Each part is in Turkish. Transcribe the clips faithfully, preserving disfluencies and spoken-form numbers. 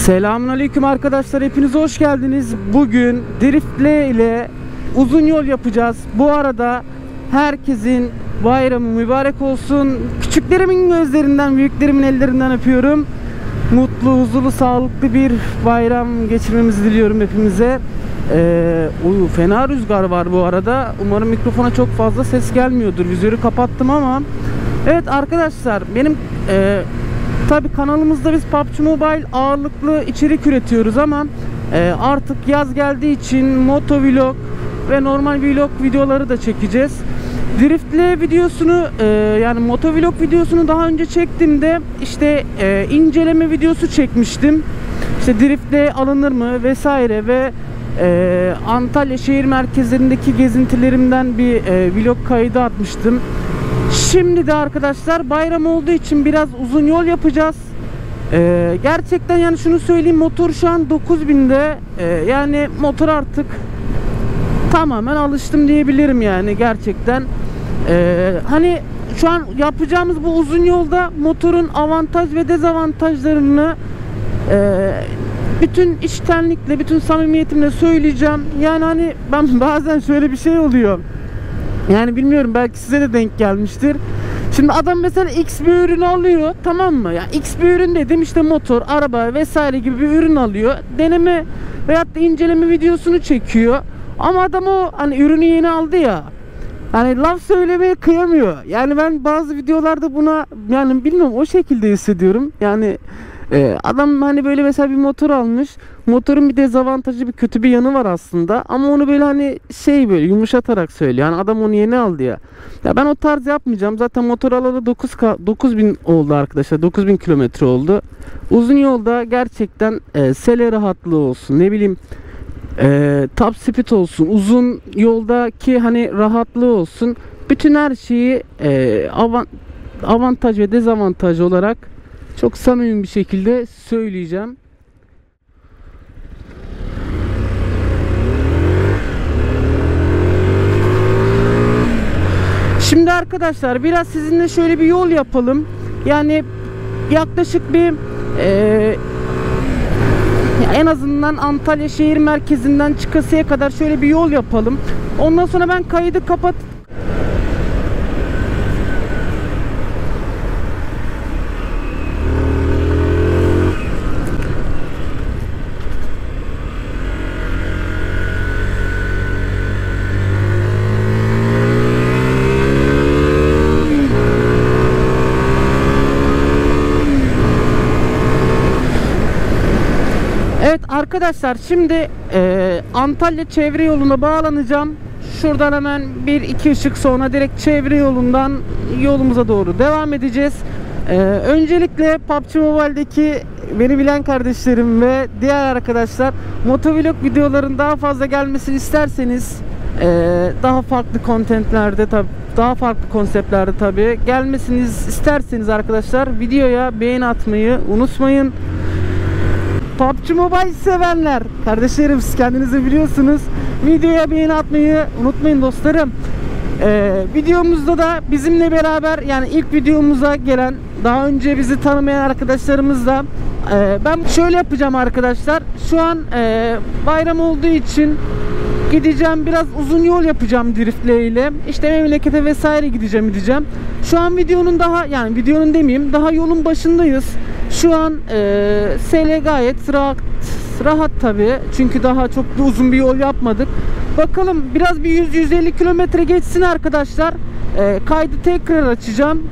Selamünaleyküm arkadaşlar, hepiniz hoş geldiniz. Bugün driftle ile uzun yol yapacağız. Bu arada herkesin bayramı mübarek olsun. Küçüklerimin gözlerinden, büyüklerimin ellerinden öpüyorum. Mutlu, huzurlu, sağlıklı bir bayram geçirmemizi diliyorum hepimize. Ee, uyu, fena rüzgar var bu arada. Umarım mikrofona çok fazla ses gelmiyordur. Vizörü kapattım ama. Evet arkadaşlar, benim e, tabi kanalımızda biz P U B G Mobile ağırlıklı içerik üretiyoruz ama e, artık yaz geldiği için motovlog ve normal vlog videoları da çekeceğiz. Driftle videosunu e, yani motovlog videosunu daha önce çektiğimde işte e, inceleme videosu çekmiştim. İşte driftle alınır mı vesaire ve e, Antalya şehir merkezlerindeki gezintilerimden bir e, vlog kaydı atmıştım. Şimdi de arkadaşlar bayram olduğu için biraz uzun yol yapacağız. Ee, gerçekten yani şunu söyleyeyim, motor şu an dokuz binde. Ee, yani motor artık tamamen alıştım diyebilirim yani gerçekten. Ee, hani şu an yapacağımız bu uzun yolda motorun avantaj ve dezavantajlarını e, bütün içtenlikle, bütün samimiyetimle söyleyeceğim. Yani hani ben bazen şöyle bir şey oluyor. Yani bilmiyorum, belki size de denk gelmiştir. Şimdi adam mesela X bir ürün alıyor, tamam mı? Ya X bir ürün dedim, işte motor, araba vesaire gibi bir ürün alıyor. Deneme veyahut da inceleme videosunu çekiyor. Ama adam o hani ürünü yeni aldı ya. Hani laf söylemeye kıyamıyor. Yani ben bazı videolarda buna yani bilmiyorum o şekilde hissediyorum. Yani Ee, adam hani böyle mesela bir motor almış. Motorun bir dezavantajı, bir kötü bir yanı var aslında. Ama onu böyle hani şey böyle yumuşatarak söylüyor. Yani adam onu yeni aldı ya. Ya ben o tarz yapmayacağım. Zaten motor alalı dokuz bin oldu arkadaşlar. dokuz bin kilometre oldu. Uzun yolda gerçekten e, sele rahatlığı olsun. Ne bileyim e, top speed olsun. Uzun yoldaki hani rahatlığı olsun. Bütün her şeyi e, avant avantaj ve dezavantaj olarak çok samimi bir şekilde söyleyeceğim. Şimdi arkadaşlar biraz sizinle şöyle bir yol yapalım. Yani yaklaşık bir e, en azından Antalya şehir merkezinden çıkasıya kadar şöyle bir yol yapalım. Ondan sonra ben kaydı kapat. Evet arkadaşlar, şimdi e, Antalya çevre yoluna bağlanacağım. Şuradan hemen bir iki ışık sonra direkt çevre yolundan yolumuza doğru devam edeceğiz. E, öncelikle P U B G Mobile'deki beni bilen kardeşlerim ve diğer arkadaşlar, motovlog videoların daha fazla gelmesini isterseniz e, daha farklı kontentlerde tabi daha farklı konseptlerde tabi gelmesini isterseniz arkadaşlar videoya beğeni atmayı unutmayın. P U B G Mobile sevenler kardeşlerim, siz kendinizi biliyorsunuz, videoya beğeni atmayı unutmayın dostlarım. Ee, videomuzda da bizimle beraber, yani ilk videomuza gelen, daha önce bizi tanımayan arkadaşlarımızla e, ben şöyle yapacağım arkadaşlar. Şu an e, bayram olduğu için gideceğim, biraz uzun yol yapacağım driftle ile. İşte memlekete vesaire gideceğim gideceğim. Şu an videonun daha yani videonun demeyeyim daha yolun başındayız. Şu an e, sele gayet rahat, rahat tabi. Çünkü daha çok da uzun bir yol yapmadık. Bakalım biraz bir yüz yüz elli kilometre geçsin arkadaşlar. E, kaydı tekrar açacağım.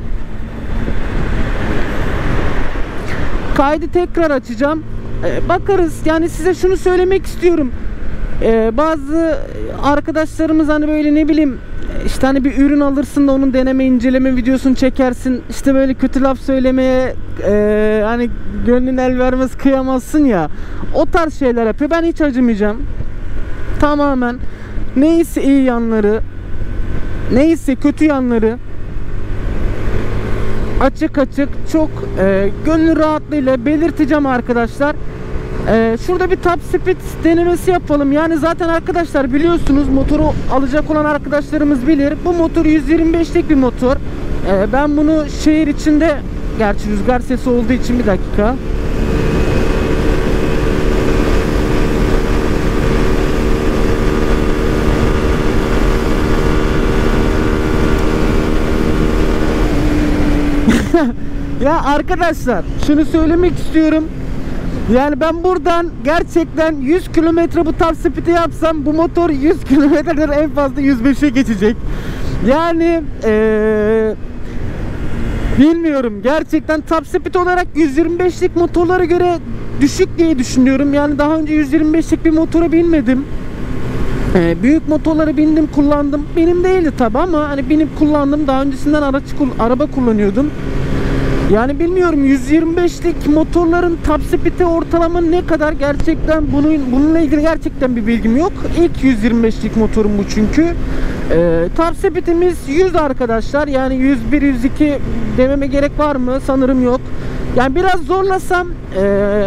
Kaydı tekrar açacağım. E, bakarız. Yani size şunu söylemek istiyorum. Ee, bazı arkadaşlarımız hani böyle ne bileyim işte hani bir ürün alırsın da onun deneme inceleme videosunu çekersin, işte böyle kötü laf söylemeye e, hani gönlün el vermez, kıyamazsın ya, o tarz şeyler yapıyor. Ben hiç acımayacağım. Tamamen neyse iyi yanları, neyse kötü yanları açık açık çok e, gönül rahatlığıyla belirteceğim arkadaşlar. Ee, şurada bir top speed denemesi yapalım. Yani zaten arkadaşlar biliyorsunuz, motoru alacak olan arkadaşlarımız bilir. Bu motor yüz yirmi beşlik bir motor. Ee, ben bunu şehir içinde, gerçi rüzgar sesi olduğu için bir dakika. Ya arkadaşlar şunu söylemek istiyorum. Yani ben buradan gerçekten yüz kilometre bu top speed'i yapsam bu motor yüz kilometreden en fazla yüz beşe geçecek. Yani ee, bilmiyorum, gerçekten top speed olarak yüz yirmi beşlik motorlara göre düşük diye düşünüyorum. Yani daha önce yüz yirmi beşlik bir motora binmedim. Ee, büyük motorlara bindim, kullandım. Benim değildi tabi ama hani binip kullandım. Daha öncesinden araç araba kullanıyordum. Yani bilmiyorum, yüz yirmi beşlik motorların top speed'i ortalama ne kadar, gerçekten bunun, bununla ilgili gerçekten bir bilgim yok. İlk yüz yirmi beşlik motorum bu çünkü. Ee, top speed'imiz yüz arkadaşlar. Yani yüz bir yüz iki dememe gerek var mı? Sanırım yok. Yani biraz zorlasam ee,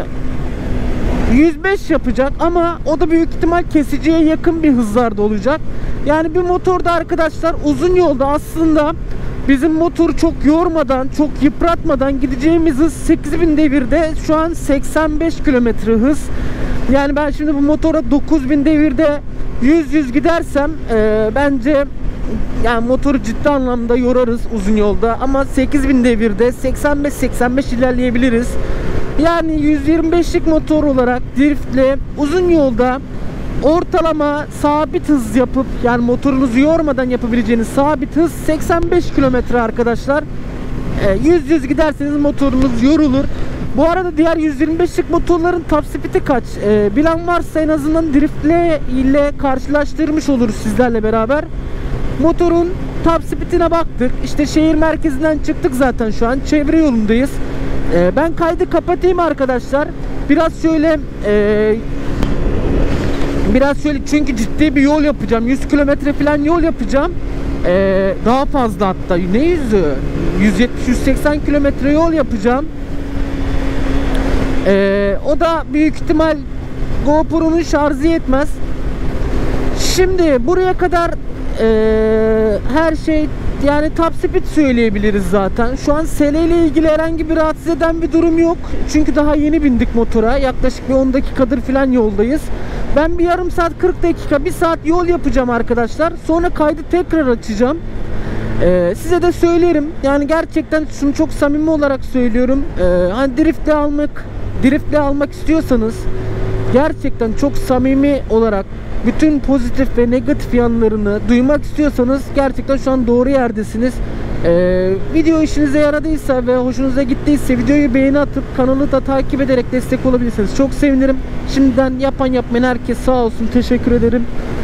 yüz beş yapacak ama o da büyük ihtimal kesiciye yakın bir hızlarda olacak. Yani bir motorda arkadaşlar uzun yolda aslında bizim motoru çok yormadan, çok yıpratmadan gideceğimiz hız sekiz bin devirde, şu an seksen beş kilometre hız. Yani ben şimdi bu motora dokuz bin devirde yüz yüz gidersem e, bence yani motoru ciddi anlamda yorarız uzun yolda, ama sekiz bin devirde seksen beş seksen beş ilerleyebiliriz. Yani yüz yirmi beşlik motor olarak driftle uzun yolda ortalama sabit hız yapıp, yani motorunuzu yormadan yapabileceğiniz sabit hız seksen beş kilometre arkadaşlar. yüz yüz giderseniz motorunuz yorulur. Bu arada diğer yüz yirmi beşlik motorların top speed'i kaç? E, bilen varsa en azından driftle ile karşılaştırmış oluruz sizlerle beraber. Motorun top speed'ine baktık. İşte şehir merkezinden çıktık zaten, şu an çevre yolundayız. E, ben kaydı kapatayım arkadaşlar. Biraz şöyle e, Biraz şöyle, çünkü ciddi bir yol yapacağım. yüz kilometre falan yol yapacağım. Ee, daha fazla hatta. Ne yüzü? yüz yetmiş yüz seksen kilometre yol yapacağım. Ee, o da büyük ihtimal GoPro'nun şarjı yetmez. Şimdi buraya kadar e, her şey, yani top speed söyleyebiliriz zaten. Şu an S L ile ilgili herhangi bir rahatsız eden bir durum yok. Çünkü daha yeni bindik motora. Yaklaşık bir on dakikadır falan yoldayız. Ben bir yarım saat kırk dakika bir saat yol yapacağım arkadaşlar. Sonra kaydı tekrar açacağım. Ee, size de söylerim. Yani gerçekten şunu çok samimi olarak söylüyorum. Ee, hani driftle almak, driftle almak istiyorsanız, gerçekten çok samimi olarak bütün pozitif ve negatif yanlarını duymak istiyorsanız gerçekten şu an doğru yerdesiniz. Ee, video işinize yaradıysa ve hoşunuza gittiyse videoyu beğeni atıp kanalı da takip ederek destek olabilirsiniz. Çok sevinirim. Şimdiden yapan yapmayan herkes sağ olsun. Teşekkür ederim.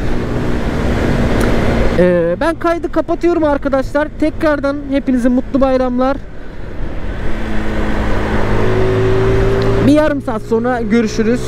Ee, ben kaydı kapatıyorum arkadaşlar. Tekrardan hepinize mutlu bayramlar. Bir yarım saat sonra görüşürüz.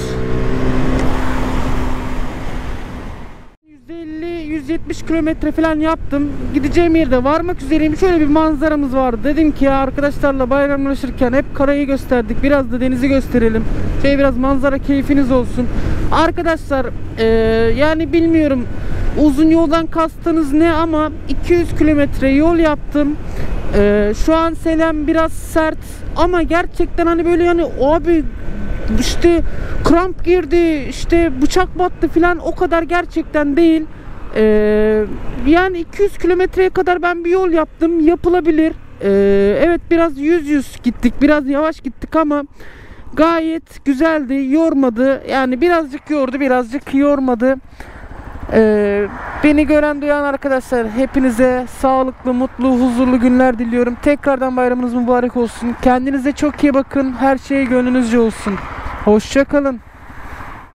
yüz elli yüz yetmiş kilometre falan yaptım. Gideceğim yerde varmak üzereyim. Şöyle bir manzaramız vardı. Dedim ki ya arkadaşlarla bayramlaşırken hep karayı gösterdik, biraz da denizi gösterelim. Şey, biraz manzara keyfiniz olsun. Arkadaşlar ee, yani bilmiyorum uzun yoldan kastınız ne, ama iki yüz kilometre yol yaptım. Ee, şu an selam biraz sert ama gerçekten hani böyle, yani abi işte kramp girdi, işte bıçak battı falan, o kadar gerçekten değil. Ee, yani iki yüz kilometreye kadar ben bir yol yaptım, yapılabilir. Ee, evet, biraz yüz yüz gittik, biraz yavaş gittik ama gayet güzeldi, yormadı. Yani birazcık yordu, birazcık yormadı. Ee, beni gören duyan arkadaşlar, hepinize sağlıklı, mutlu, huzurlu günler diliyorum. Tekrardan bayramınız mübarek olsun. Kendinize çok iyi bakın. Her şey gönlünüzce olsun. Hoşça kalın.